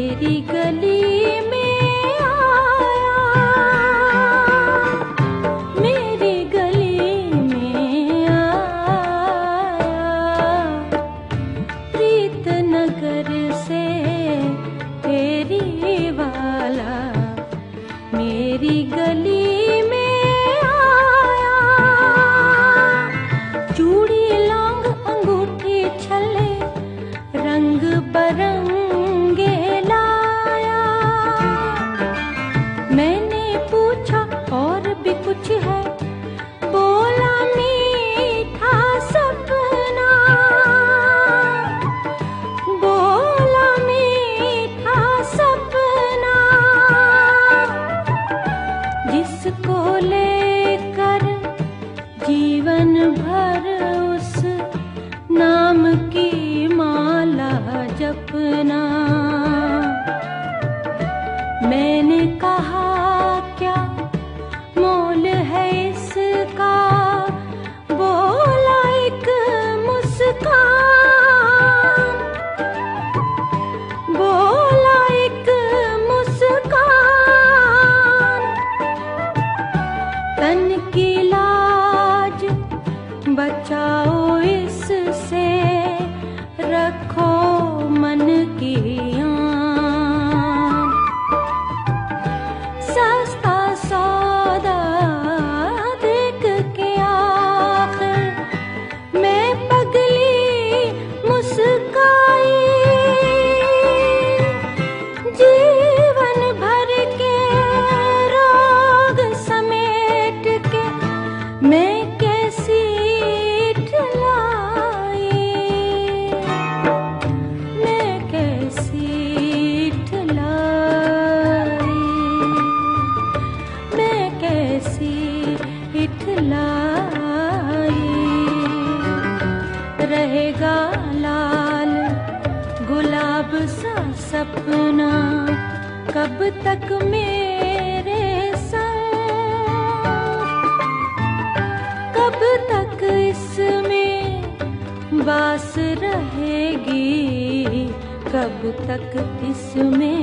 मेरी गली में आया, मेरी गली में आया। प्रीत नगर से तेरी वाला मेरी गली में आया। चूड़ी लौंग अंगूठी छल्ले रंग बरंगे लाया। मैंने पूछा और भी कुछ है, बोला मीठा सपना, बोला मीठा सपना। जिसको लेकर जीवन भर उस नाम की माला जपना। मैंने कहा क्या मोल है इसका, बोला एक मुस्कान, बोला एक मुस्कान। तन की लाज बचाओ इससे, रखो मन की आन। सस्ता सौदा देख के आखिर मैं पगली मुस्काई। जीवन भर के रोग समेट के मैं कैसी ठुलाई, मैं कैसी ठुलाई, मैं कैसी ठुलाई। रहेगा लाल गुलाब सा सपना कब तक मेरे संग, कब तक इसमें बास रहेगी, कब तक इसमें